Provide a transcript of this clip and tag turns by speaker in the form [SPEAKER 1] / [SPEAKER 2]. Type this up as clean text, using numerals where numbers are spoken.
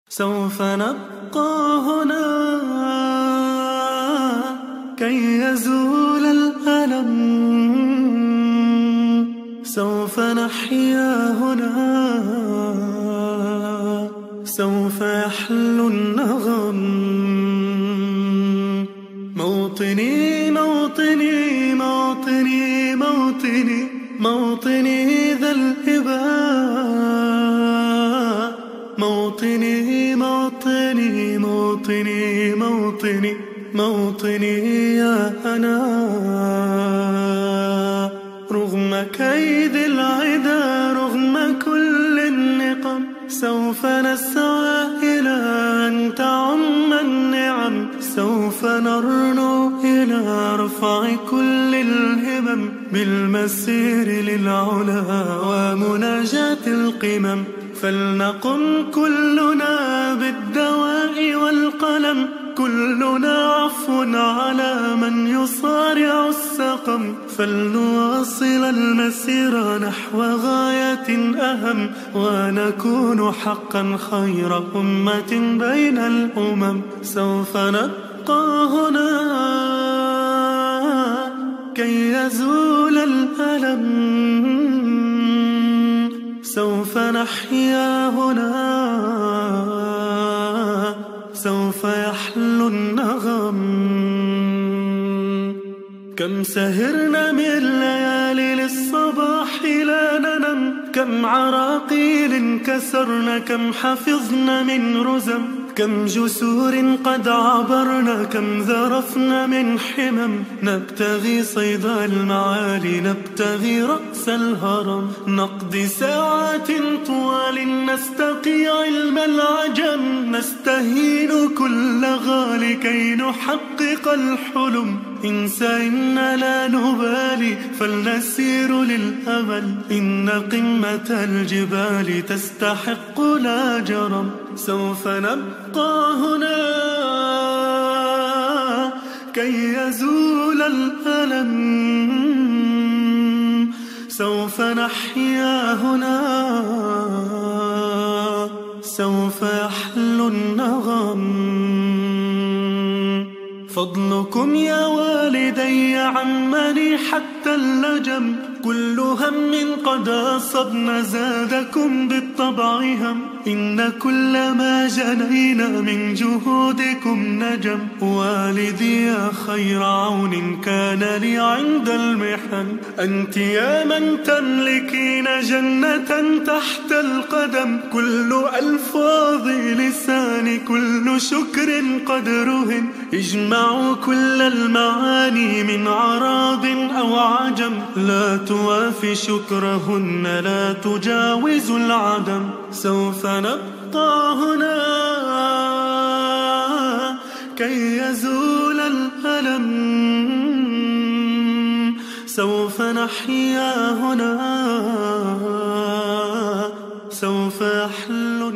[SPEAKER 1] سوف نبقى هنا كي يزول الألم، سوف نحيا هنا، سوف يحلو النغم. موطني موطني موطني موطني موطني ذا الإباء، موطني موطني موطني موطني موطني يا أنا. رغم كيد العدا، رغم كل النقم، سوف نسعى إلى أن تعم النعم، سوف نرنو إلى رفع كل الهمم، بالمسير للعلا ومناجاة القمم. فلنقم كلنا بالدواء والقلم، كلنا عفو على من يصارع السقم. فلنواصل المسير نحو غاية أهم، ونكون حقا خير أمة بين الأمم. سوف نبقى هنا كي يزول الألم، سوف نحيا هنا، سوف يحلو النغم. كم سهرنا من ليالي للصباح لا ننم، كم عراقيل كسرنا، كم حفظنا من رزم، كم جسور قد عبرنا، كم ذرفنا من حمم. نبتغي صيد المعالي، نبتغي رأس الهرم، نقضي ساعات طوال نستقي علم العجم، نستهين كل غالي كي نحقق الحلم. إنسى إن لا نبالي، فلنسير للأمل، إن قمة الجبال تستحق لا جرم. سوف نبقى هنا كي يزول الألم، سوف نحيا هنا، سوف يحلو النغم. فضلكم يا والدي عمني حتى اللجم، كل هم قد أصبنا زادكم بالطبع هم، إن كل ما جنينا من جهودكم نجم. والدي يا خير عون كان لي عند المحن، أنت يا من تملكين جنة تحت القدم. كل ألفاظ لساني كل شكر قد رهن، اجمعوا كل المعاني من عراب أو عجم، لا توافي شكرهن، لا تجاوز العدم. سوف نبقى هنا كي يزول الألم، سوف نحيا هنا، سوف يحلو